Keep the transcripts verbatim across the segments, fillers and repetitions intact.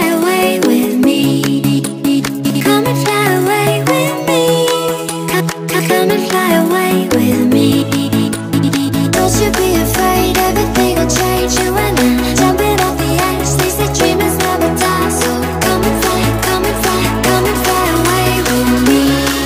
fly away with me. Come and fly away with me. Come, come, come and fly away with me. Don't you be afraid, everything will change. You and I, jumping off the edge. They say dreamers never die, so come and fly, come and fly, come and fly away with me.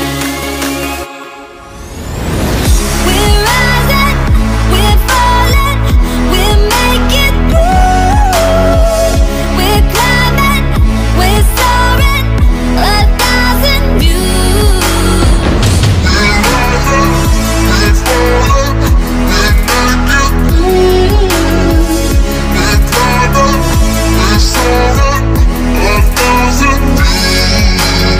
We're rising, we're falling, we're making through. We're climbing, we're soaring, a thousand views. We're rising, we're falling, we're making through. We're climbing, we're soaring, a thousand views.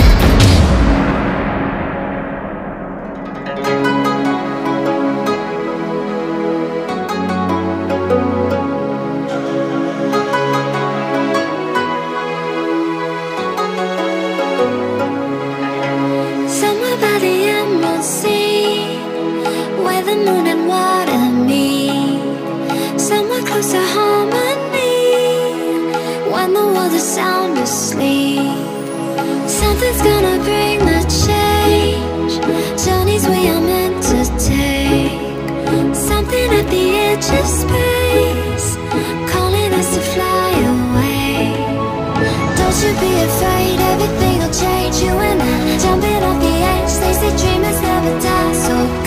Somewhere by the emerald sea, where the moon and water meet. Somewhere close to harmony, when the world is sound asleep. Something's gonna bring the change, journeys we are meant to take. Something at the edge of space, calling us to fly away. Don't you be afraid, everything will change. You and I, jumping off the edge. They say dreamers never die, so